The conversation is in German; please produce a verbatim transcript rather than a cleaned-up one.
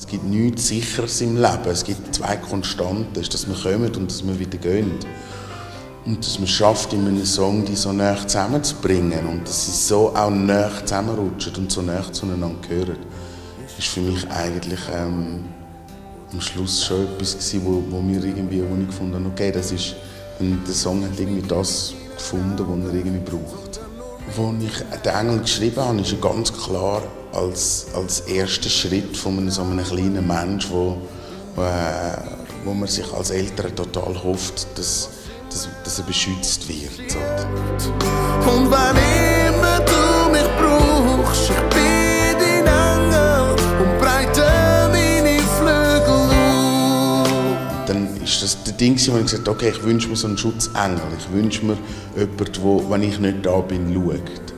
gibt nichts Sicheres im Leben. Es gibt zwei Konstanten, das ist, dass wir kommen und dass wir wieder gehen. Und dass man es schafft, in einem Song die so nah zusammenzubringen und dass sie so auch nah zusammenrutschen und so nah zueinander gehören, ist für mich eigentlich ähm, am Schluss schon etwas gewesen, wo, wo mir irgendwie wo ich gefunden habe, okay, das ist, der Song hat irgendwie das gefunden, was er irgendwie braucht. Als ich den Engel geschrieben habe, ist er ganz klar als, als erster Schritt von einem, so einem kleinen Menschen, wo, wo, äh, wo man sich als Eltern total hofft, dass, dass, dass er beschützt wird. Und wann immer du mich brauchst, ich bin dein Engel und breite meine Flügel aus. Dann ist das der Ding, wo ich gesagt habe, okay, ich wünsche mir so einen Schutzengel. Ich wünsche mir jemanden, der, wenn ich nicht da bin, schaut.